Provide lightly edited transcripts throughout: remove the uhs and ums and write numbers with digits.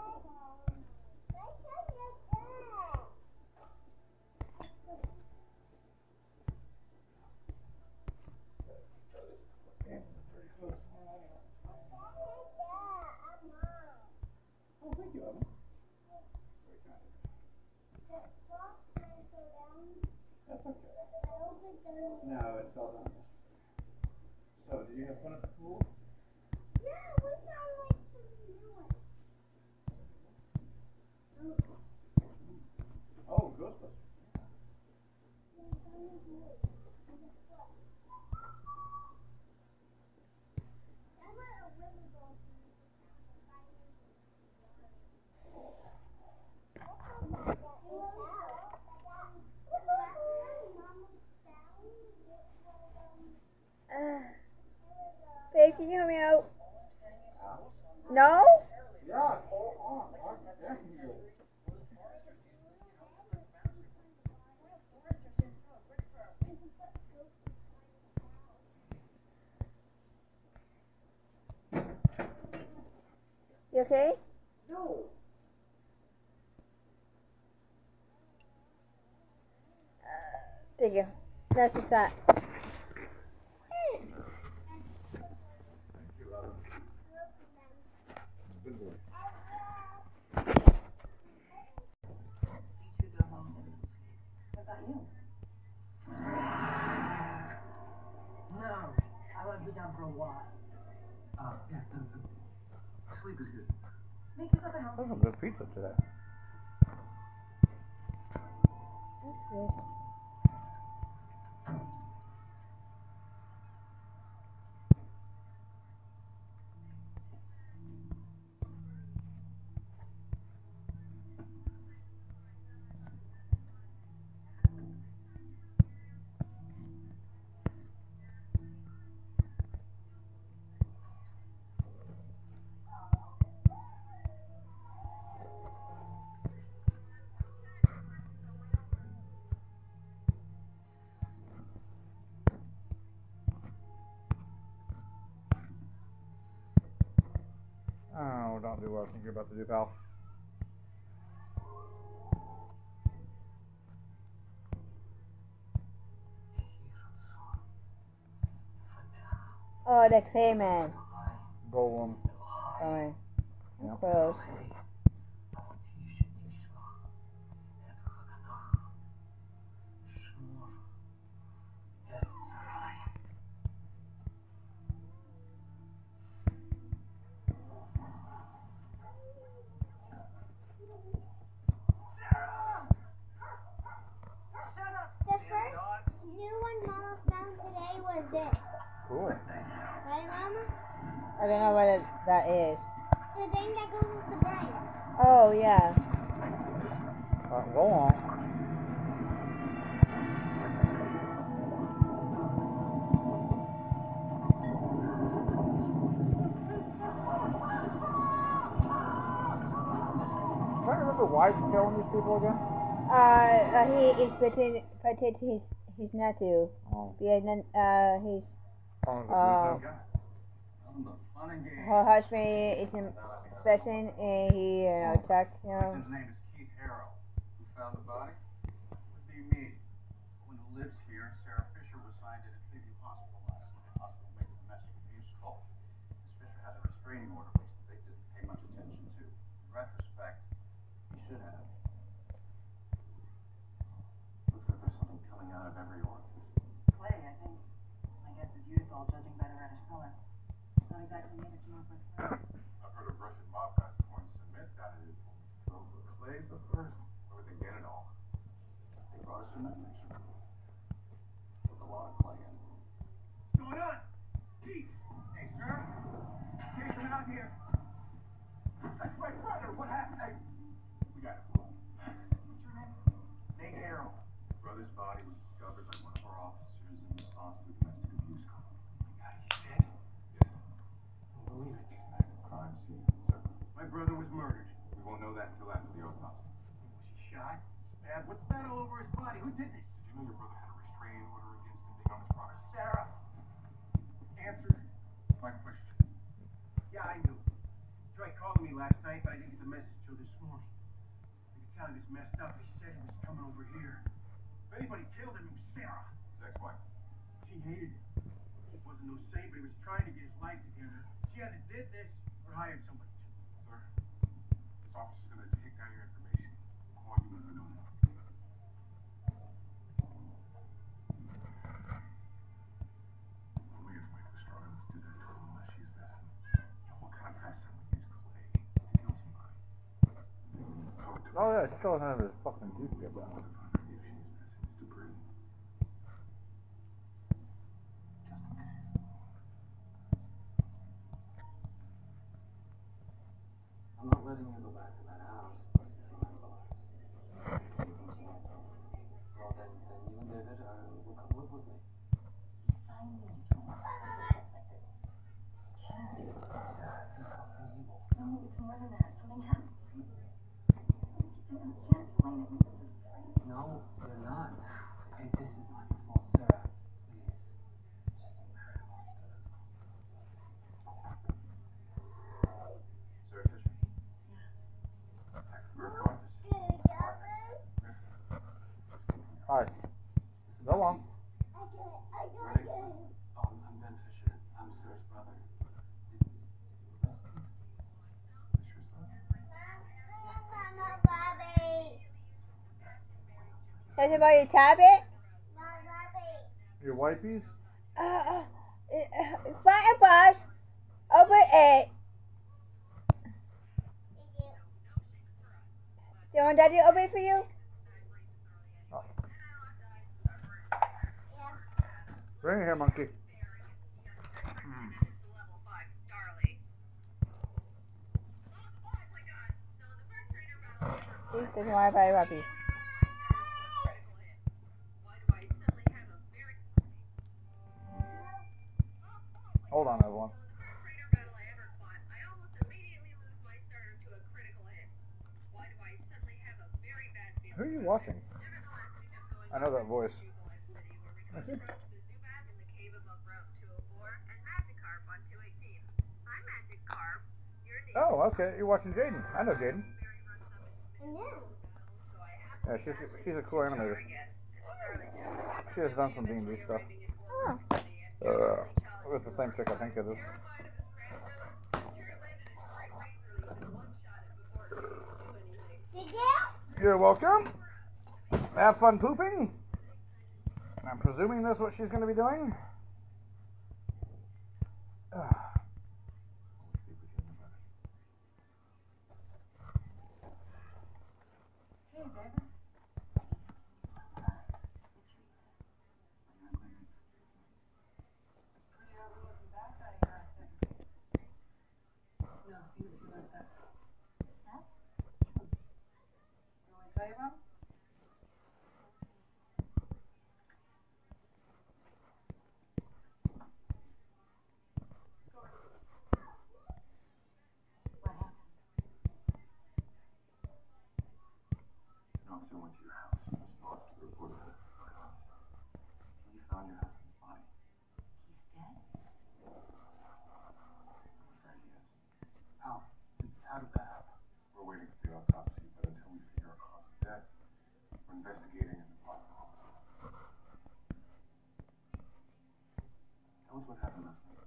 Oh, thank you, Evan. That's okay. No, it fell down yesterday. So, did you have fun at the pool? Yeah, we found like some new ones. Oh, Ghostbusters. Babe, can you help me out? No? Yeah, hold on. There you go. You okay? No. Thank you. That's just that. Thank you, Evan. Good boy. You two go home and what about you? No, I want to be down for a while. Yeah, sleep is good. Make yourself at home. There's some good pizza today. That's good. Oh, don't do what I think you're about to do, pal. Oh, the Clayman. Golem. Oh, Yep. close. The first new one Mama found today was this. Cool. Right, Mama? I don't know what that is. The thing that goes with the brains. Oh, yeah. Go on. I'm trying to remember why he's killing these people again. He is protecting his nephew. Oh. Because his Calling the her husband is infected and he attacked him. His name is Keith Harrell. Who found the body? Would be me. Woman who lives here, Sarah Fisher, was signed in at Cleveland Hospital last night. The hospital made a domestic abuse call. Miss Fisher has a restraining order, which the victim didn't pay much attention to. In retrospect, he should have. Looks like there's something coming out of every orifice. Clay, I think. My guess is Udisol, judging by the reddish color. Not exactly native to Northwest Clay. I've heard of Russian mob guys pouring cement down into it for me. Clay's the first. Where would they get it all? They brought a cement mixer. With a lot of clay in it. What's going on? Keith! Hey, sir? Can't come out here. That's my brother. What happened? Hey, we got it. What's your name? Nate Harrell. Brother's body was discovered by one of our officers in response to a domestic abuse call. God, he's dead? Yes. I don't believe it. At the crime scene, sir. My brother was murdered. We won't know that until after the autopsy. Was he shot? Stabbed? What's that all over his body? Who did this? Did you know your brother had a restraining order against him being on his property? Sarah! Answer my question. Yeah, I knew. sounded as messed up as he said he was coming over here. If anybody killed him, it was Sarah. His ex-wife. She hated him. He wasn't no saint, but he was trying to get his life together. She either did this or hired somebody to. Sir, this officer's gonna take down your information. I want you to know. Leah's way to strong enough to do that to her unless she's missing. What kind of person would use clay to kill somebody? Oh yeah, she told him his fucking juice chip out. If she's missing, it's debris. Just in case. I'm not letting you go back to that house unless you think otherwise. If you think you won't go, well then you and David will come live with me. I need to know something like this. Can't do it. Yeah, do something evil. No, it's more than that. Something has to be. I can't explain it. It's just crazy. No, you're not. Okay, this is not your fault, Sarah. Please. Just don't marry a monster, that's all. Sarah Fisher. Detective Burke Office. Hi. Go on. I'm Ben Fisher. I'm Sarah's brother. Did you arrest me? This your son? Mama, Bobby. Says about your tablet? Your wifeys? Button push. Open it. Do you want Daddy to open it for you? Bring it here, monkey. See, doesn't want to buy puppies. Hold on, everyone. Who are you watching? I know that voice. I see. Oh, okay. You're watching Jaden. I know Jaden. Yeah, she's a cool animator. She has done some D&D stuff. Oh. It's the same chick, I think it is. You're welcome. Have fun pooping. I'm presuming that's what she's going to be doing. Hey, David. Pretty overlooking bad guy you got there. No, see if you like that. Huh? You want me to tell you about him? What happened? An officer went to your house in response to the report of domestic violence. And you found your husband's body. He's dead? I'm afraid he is. How did that happen? We're waiting for the autopsy, but until we figure out cause of death, we're investigating as a possible homicide. Tell us what happened last night.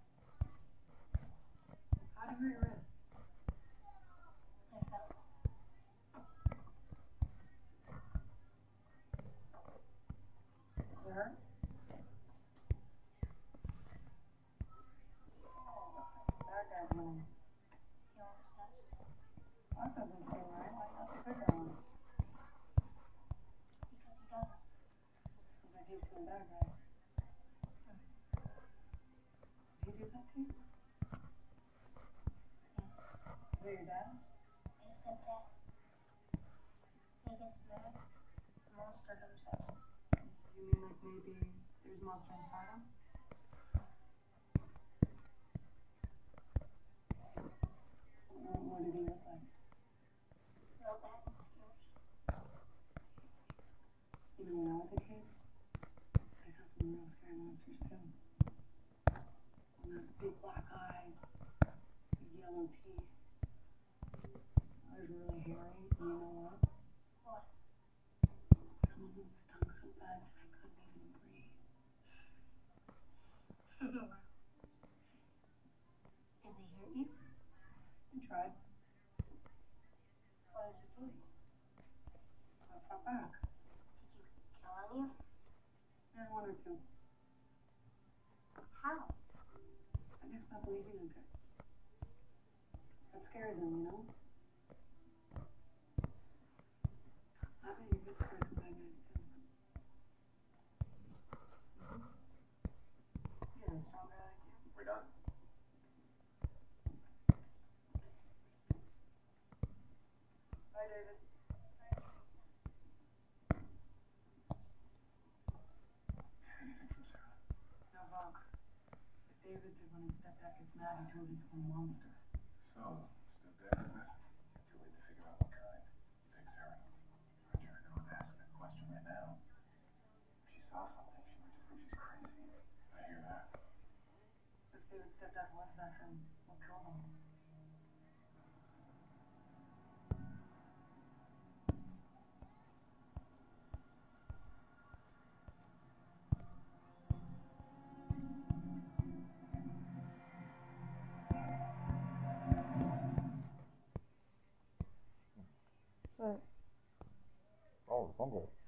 How'd you hurt your wrist? I fell. Does it hurt? Looks like the bad guy's winning. He always does. That doesn't seem right. Why not the bigger one? Because he doesn't. Because I keep seeing the bad guy. Did he do that to you? Is that your dad? His stepdad. He gets mad. The monster himself. You mean like maybe there's a monster inside him? What did he look like? Real bad and scares. Even when I was a kid, I saw some real scary monsters too. One had big black eyes, big yellow teeth. Others were really hairy, and you know what? Some of them stung so bad that I couldn't even breathe. Did they hurt you? I tried. What did you do? I fought back. Did you kill any of them? Yeah, one or two. How? I guess by believing in good. That scares them, you know? I bet you could scare some bad guys too. You're a strong guy like you. We're done. Bye, David. Anything from Sarah? No, Buck. David said when his stepdad gets mad, he turns into a monster. So, stepdad's a mess. Too late to figure out what kind. You think Sarah knows? I'm sure I don't ask that question right now. If she saw something, she might just think she's crazy. I hear that. If David's stepdad was messing, what killed him? What? Oh, the phone call.